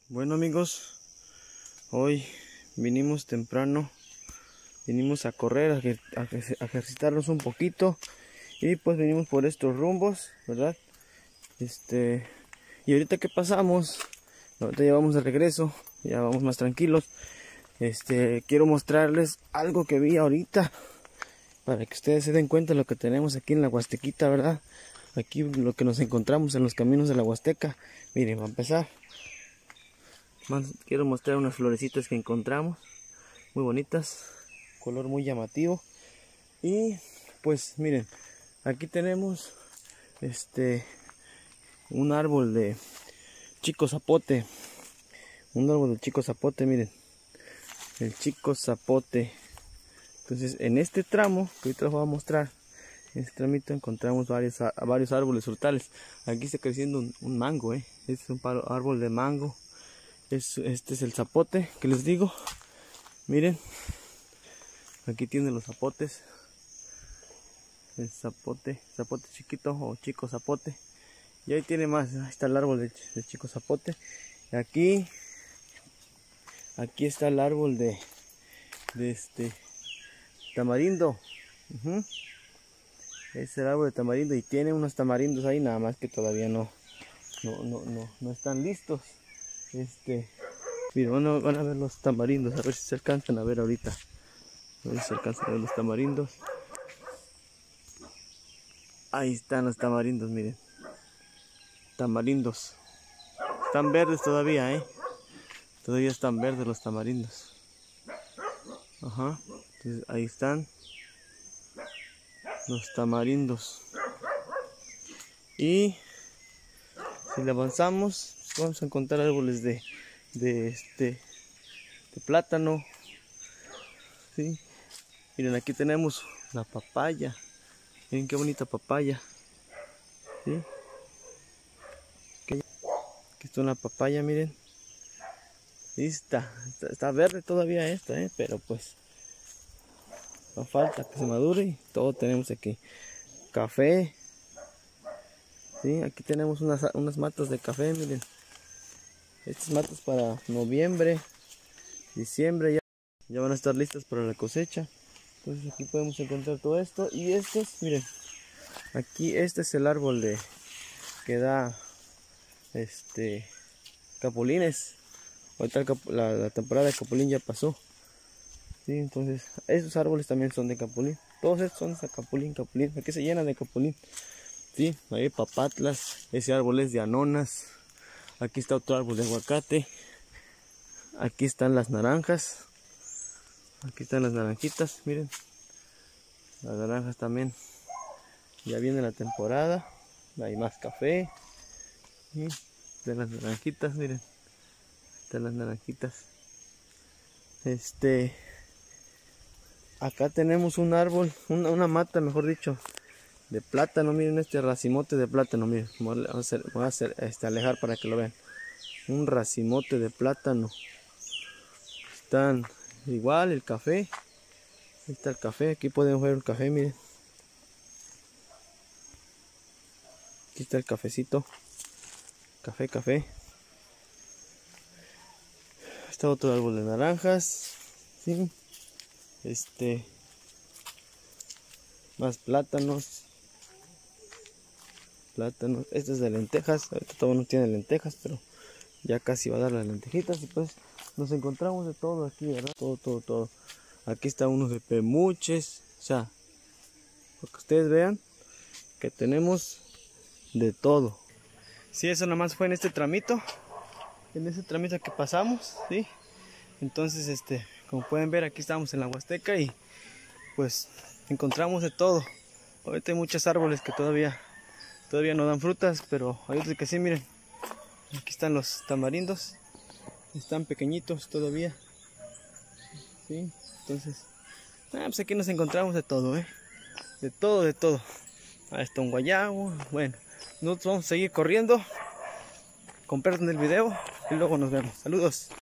Bueno amigos, hoy vinimos temprano, vinimos a correr, a ejercitarnos un poquito y pues venimos por estos rumbos, ¿verdad? Y ahorita que pasamos, ahorita ya vamos de regreso, ya vamos más tranquilos. Quiero mostrarles algo que vi ahorita para que ustedes se den cuenta de lo que tenemos aquí en la Huastequita, ¿verdad? Aquí lo que nos encontramos en los caminos de la Huasteca. Miren, va a empezar. Quiero mostrar unas florecitas que encontramos, muy bonitas, color muy llamativo. Y pues miren, aquí tenemos un árbol de chico zapote, miren, el chico zapote. Entonces en este tramo que ahorita les voy a mostrar, en este tramito encontramos varios árboles frutales. Aquí está creciendo un mango, este es un árbol de mango. Este es el zapote que les digo. Miren, aquí tienen los zapotes, el zapote chiquito o chico zapote. Y ahí tiene más, ahí está el árbol de chico zapote. Y aquí está el árbol de tamarindo. Es el árbol de tamarindo y tiene unos tamarindos ahí, nada más que todavía no están listos. Miren, van a ver los tamarindos, a ver si se alcanzan a ver ahorita. A ver si se alcanzan a ver los tamarindos. Ahí están los tamarindos, miren. Tamarindos. Están verdes todavía, Todavía están verdes los tamarindos. Ajá. Entonces ahí están los tamarindos. Y si le avanzamos, vamos a encontrar árboles de plátano. ¿Sí? Miren, aquí tenemos la papaya. Miren qué bonita papaya. ¿Sí? Aquí está una papaya, miren. Y está verde todavía esta, pero pues no falta que se madure y todo tenemos aquí. Café. ¿Sí? Aquí tenemos unas matas de café, miren. Estas matas para noviembre, diciembre ya van a estar listas para la cosecha. Entonces aquí podemos encontrar todo esto. Y miren, aquí este es el árbol que da capulines. Ahorita la temporada de capulín ya pasó. ¿Sí? Entonces esos árboles también son de capulín. Todos estos son de capulín. Aquí se llenan de capulín. Sí, ahí papatlas. Ese árbol es de anonas. Aquí está otro árbol de aguacate. Aquí están las naranjas. Aquí están las naranjitas, miren. Las naranjas también. Ya viene la temporada. Hay más café. Y de las naranjitas, miren. De las naranjitas. Acá tenemos un árbol, una mata, mejor dicho, de plátano. Miren este racimote de plátano, miren. Voy a hacer alejar para que lo vean. Un racimote de plátano. Están igual el café. Ahí está el café. Aquí podemos ver el café, miren. Aquí está el cafecito. Café. Está otro árbol de naranjas. ¿Sí? Más plátanos. Este es de lentejas. Ahorita todavía no tiene lentejas, pero ya casi va a dar las lentejitas. Y pues nos encontramos de todo aquí, ¿verdad? Todo. Aquí está uno de pemuches. O sea, para que ustedes vean que tenemos de todo. Sí, eso nada más fue en este tramito. En ese tramito que pasamos, ¿sí? Entonces, como pueden ver, aquí estamos en la Huasteca y pues encontramos de todo. Ahorita hay muchos árboles que todavía no dan frutas, pero hay otros que sí, miren. Aquí están los tamarindos. Están pequeñitos todavía. ¿Sí? Entonces, pues aquí nos encontramos de todo, De todo. Ahí está un guayabo. Bueno, nosotros vamos a seguir corriendo. Compartan el video y luego nos vemos. Saludos.